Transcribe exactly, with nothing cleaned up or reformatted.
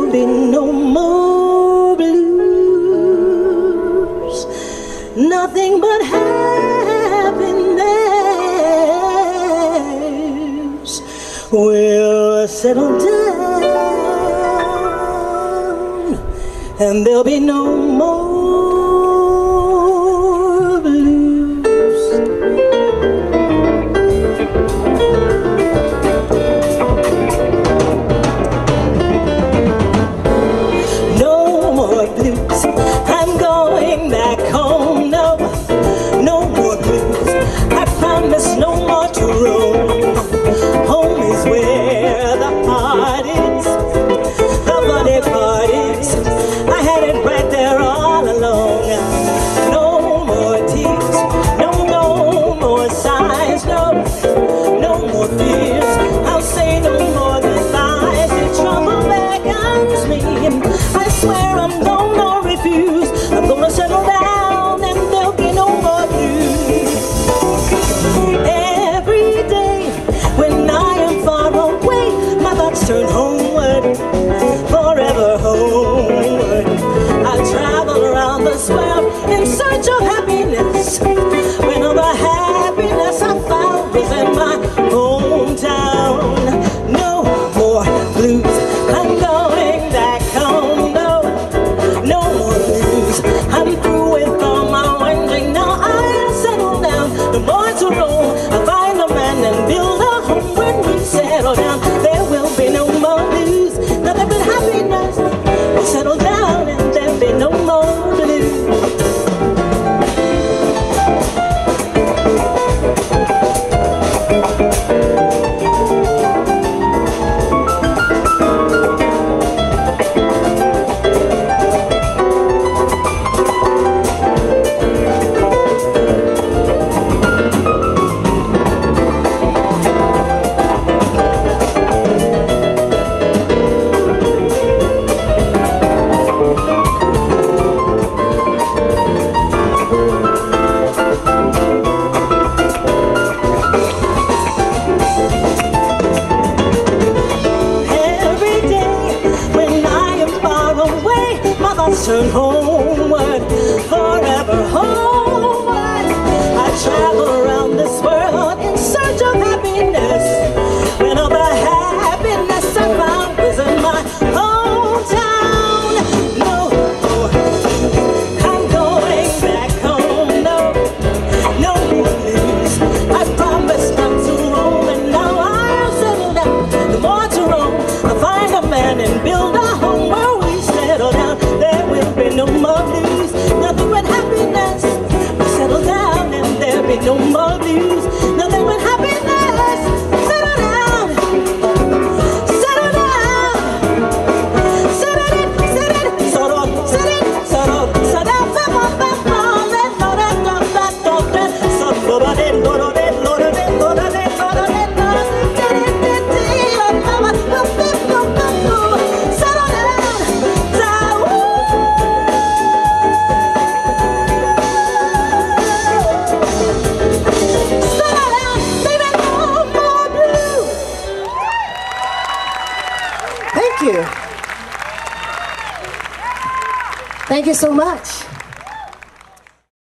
there'll be no more blues, nothing but happiness. We'll settle down and there'll be no more turn homeward, forever homeward. I'll travel around this world in search of happiness, when all the happiness I found was in my hometown. No more blues, I'm going back home. No, no more blues, I'm through with all my wandering. Now I'll settle down, no more to roam. I'll find a man and build a home. When we settle down, there will be no more blues, nothing but happiness. We'll settle down and there'll be no more blues. Turn homeward, forever homeward. I travel around this world in search of happiness, when all the happiness I found was in my hometown. No more, I'm going back home. No, no more blues, I promised not to roam. And now I'll settle down, no more to roam. I'll find a man and build a home where we settle down. No more blues, nothing but happiness. We settle down and there'll be no more blues, nothing but happiness. Settle down, settle down, settle it, settle it, settle it, settle it, settle it, settle Thank you. Thank you so much.